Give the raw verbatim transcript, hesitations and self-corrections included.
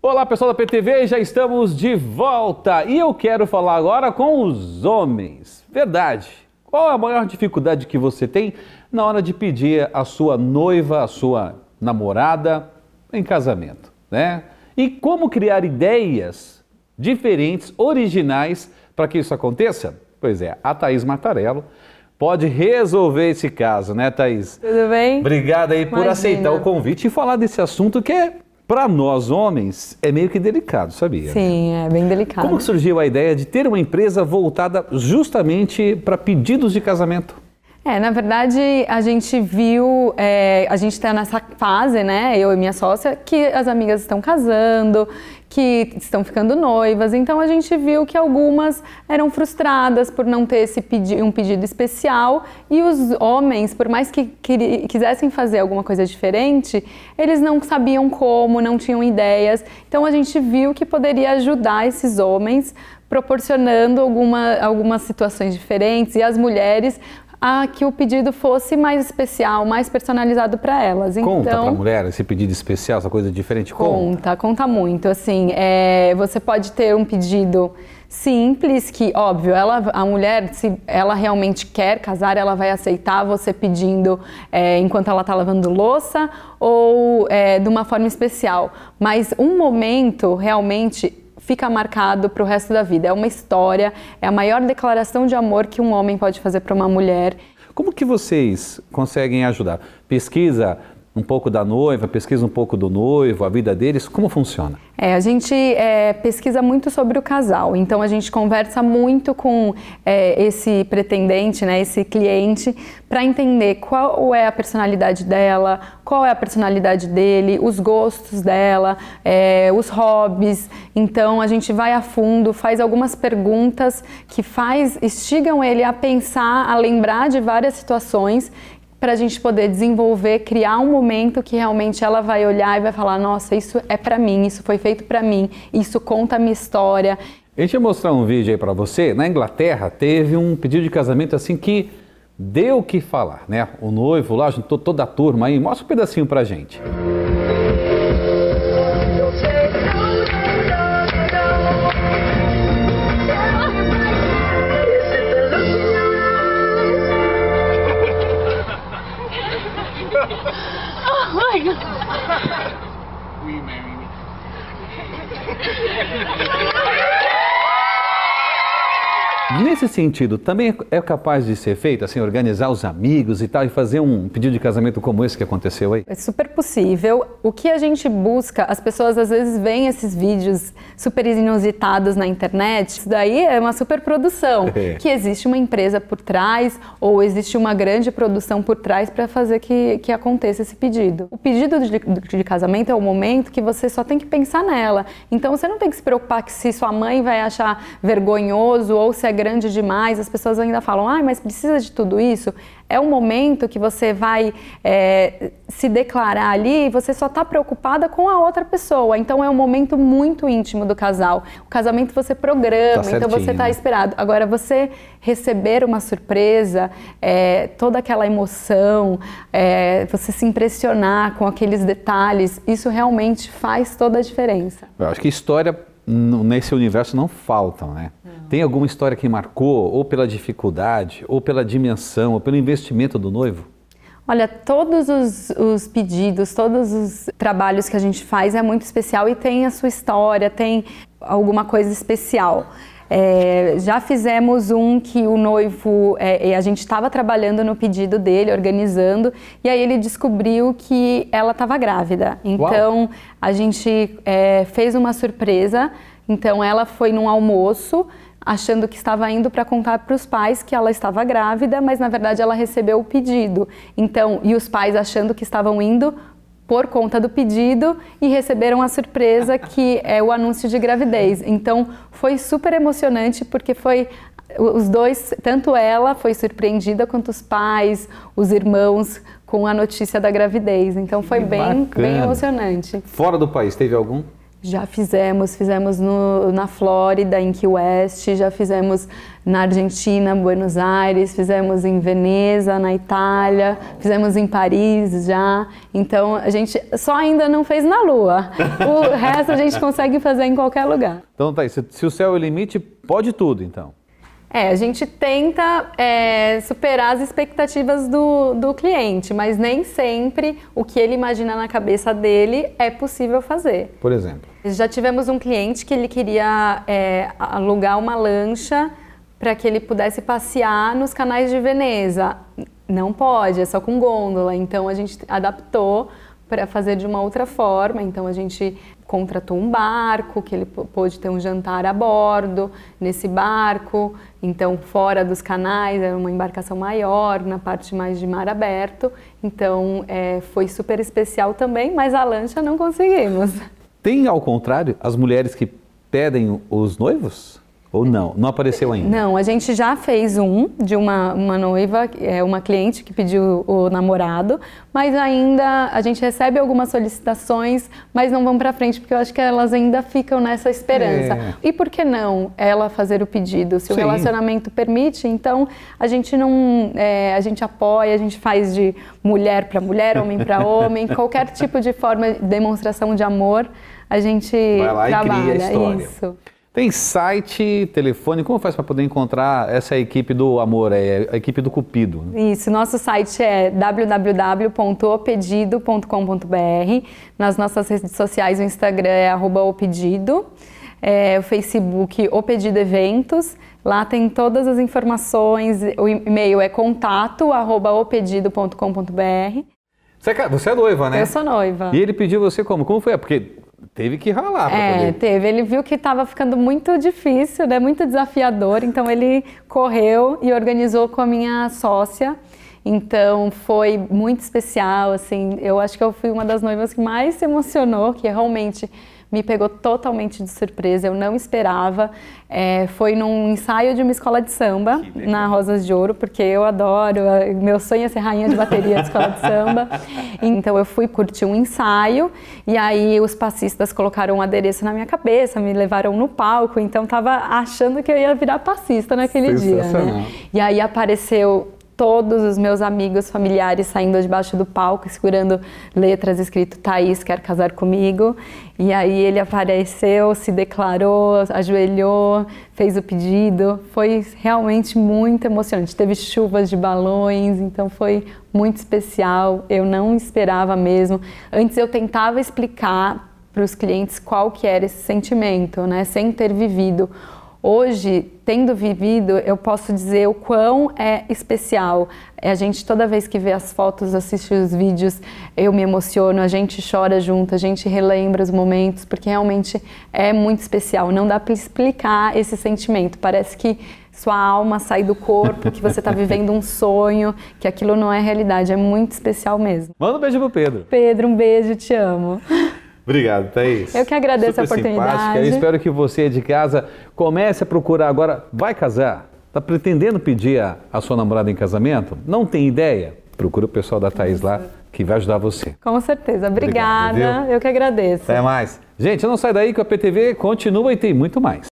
Olá pessoal da P T V, já estamos de volta e eu quero falar agora com os homens. Verdade, qual é a maior dificuldade que você tem na hora de pedir a sua noiva, a sua namorada em casamento, né? E como criar ideias diferentes, originais para que isso aconteça? Pois é, a Thaís Martarello pode resolver esse caso, né, Thaís? Tudo bem? Obrigado aí por Imagina. aceitar o convite e falar desse assunto que é, para nós homens, é meio que delicado, sabia? Sim, é bem delicado. Como que surgiu a ideia de ter uma empresa voltada justamente para pedidos de casamento? É, na verdade, a gente viu, é, a gente está nessa fase, né, eu e minha sócia, que as amigas estão casando, que estão ficando noivas, então a gente viu que algumas eram frustradas por não ter esse pedi- um pedido especial e os homens, por mais que, que quisessem fazer alguma coisa diferente, eles não sabiam como, não tinham ideias, então a gente viu que poderia ajudar esses homens proporcionando alguma, algumas situações diferentes e as mulheres a que o pedido fosse mais especial, mais personalizado para elas. Conta então, para a mulher esse pedido especial, essa coisa diferente? Conta, conta muito. Assim, é, você pode ter um pedido simples, que, óbvio, ela, a mulher, se ela realmente quer casar, ela vai aceitar você pedindo é, enquanto ela está lavando louça ou é, de uma forma especial. Mas um momento, realmente, fica marcado para o resto da vida. É uma história, é a maior declaração de amor que um homem pode fazer para uma mulher. Como que vocês conseguem ajudar? Pesquisa um pouco da noiva, pesquisa um pouco do noivo, a vida deles, como funciona? É, a gente é, pesquisa muito sobre o casal, então a gente conversa muito com é, esse pretendente, né, esse cliente, para entender qual é a personalidade dela, qual é a personalidade dele, os gostos dela, é, os hobbies. Então a gente vai a fundo, faz algumas perguntas que faz, instigam ele a pensar, a lembrar de várias situações, para a gente poder desenvolver, criar um momento que realmente ela vai olhar e vai falar, nossa, isso é para mim, isso foi feito para mim, isso conta a minha história. A gente ia mostrar um vídeo aí para você. Na Inglaterra teve um pedido de casamento assim que deu o que falar, né? O noivo lá juntou toda a turma aí. Mostra um pedacinho pra gente. Nesse sentido, também é capaz de ser feito, assim, organizar os amigos e tal, e fazer um pedido de casamento como esse que aconteceu aí? É super possível. O que a gente busca, as pessoas às vezes veem esses vídeos super inusitados na internet, isso daí é uma super produção, É. que existe uma empresa por trás, ou existe uma grande produção por trás para fazer que, que aconteça esse pedido. O pedido de, de casamento é o momento que você só tem que pensar nela. Então você não tem que se preocupar que se sua mãe vai achar vergonhoso ou se é grande demais, as pessoas ainda falam, ah, mas precisa de tudo isso? É um momento que você vai é, se declarar ali e você só está preocupada com a outra pessoa. Então é um momento muito íntimo do casal. O casamento você programa, tá então você está né? esperado. Agora você receber uma surpresa, é, toda aquela emoção, é, você se impressionar com aqueles detalhes, isso realmente faz toda a diferença. Eu acho que história nesse universo não faltam, né? Não. Tem alguma história que marcou, ou pela dificuldade, ou pela dimensão, ou pelo investimento do noivo? Olha, todos os, os pedidos, todos os trabalhos que a gente faz é muito especial e tem a sua história, tem alguma coisa especial. É, já fizemos um que o noivo, é, a gente estava trabalhando no pedido dele, organizando, e aí ele descobriu que ela estava grávida. Então, Uau. a gente é, fez uma surpresa, então ela foi num almoço, achando que estava indo para contar para os pais que ela estava grávida, mas na verdade ela recebeu o pedido. Então, e os pais achando que estavam indo por conta do pedido e receberam a surpresa que é o anúncio de gravidez. Então foi super emocionante porque foi os dois, tanto ela foi surpreendida quanto os pais, os irmãos com a notícia da gravidez. Então foi bem, bem emocionante. Fora do país, teve algum? Já fizemos, fizemos no, na Flórida, em Key West, já fizemos na Argentina, Buenos Aires, fizemos em Veneza, na Itália, fizemos em Paris já. Então a gente só ainda não fez na Lua. O resto a gente consegue fazer em qualquer lugar. Então tá aí, se, se o céu é o limite, pode tudo então. É, a gente tenta é, superar as expectativas do, do cliente, mas nem sempre o que ele imagina na cabeça dele é possível fazer. Por exemplo? Já tivemos um cliente que ele queria é, alugar uma lancha para que ele pudesse passear nos canais de Veneza. Não pode, é só com gôndola, então a gente adaptou para fazer de uma outra forma, então a gente contratou um barco, que ele pôde ter um jantar a bordo, nesse barco, então fora dos canais, era uma embarcação maior, na parte mais de mar aberto, então é, foi super especial também, mas a lancha não conseguimos. Tem, ao contrário, as mulheres que pedem os noivos? Ou não? Não apareceu ainda? Não, a gente já fez um de uma, uma noiva, é, uma cliente que pediu o namorado, mas ainda a gente recebe algumas solicitações, mas não vão para frente, porque eu acho que elas ainda ficam nessa esperança. É. E por que não ela fazer o pedido? Se Sim. o relacionamento permite, então a gente não, é, a gente apoia, a gente faz de mulher para mulher, homem para homem, qualquer tipo de forma de demonstração de amor, a gente Vai lá trabalha. E cria a história. Isso. Tem site, telefone, como faz para poder encontrar essa equipe do amor, é a equipe do Cupido? Isso, nosso site é w w w ponto o pedido ponto com ponto b r, nas nossas redes sociais o Instagram é arroba opedido, é, o Facebook O Pedido Eventos, lá tem todas as informações, o e-mail é contato arroba opedido ponto com ponto b r. Você é noiva, né? Eu sou noiva. E ele pediu você como? Como foi? Porque teve que ralar para poder. É, teve. Ele viu que estava ficando muito difícil, né? Muito desafiador, então ele correu e organizou com a minha sócia. Então foi muito especial, assim, eu acho que eu fui uma das noivas que mais se emocionou, que realmente me pegou totalmente de surpresa, eu não esperava. É, foi num ensaio de uma escola de samba, na Rosas de Ouro, porque eu adoro, meu sonho é ser rainha de bateria de escola de samba. Então eu fui curtir um ensaio, e aí os passistas colocaram um adereço na minha cabeça, me levaram no palco, então tava achando que eu ia virar passista naquele dia, né? E aí apareceu todos os meus amigos, familiares saindo debaixo do palco, segurando letras escrito Thaís quer casar comigo. E aí ele apareceu, se declarou, ajoelhou, fez o pedido. Foi realmente muito emocionante. Teve chuvas de balões, então foi muito especial. Eu não esperava mesmo. Antes eu tentava explicar para os clientes qual que era esse sentimento, né, sem ter vivido. Hoje, tendo vivido, eu posso dizer o quão é especial. A gente, toda vez que vê as fotos, assiste os vídeos, eu me emociono, a gente chora junto, a gente relembra os momentos, porque realmente é muito especial. Não dá para explicar esse sentimento. Parece que sua alma sai do corpo, que você está vivendo um sonho, que aquilo não é realidade. É muito especial mesmo. Manda um beijo pro Pedro. Pedro, um beijo, te amo. Obrigado, Thaís. Eu que agradeço Super a oportunidade. Simpática. Eu espero que você de casa comece a procurar agora. Vai casar? Está pretendendo pedir a, a sua namorada em casamento? Não tem ideia? Procura o pessoal da Thaís lá, que vai ajudar você. Com certeza. Obrigada. Obrigado, eu que agradeço. Até mais. Gente, não sai daí que a P T V continua e tem muito mais.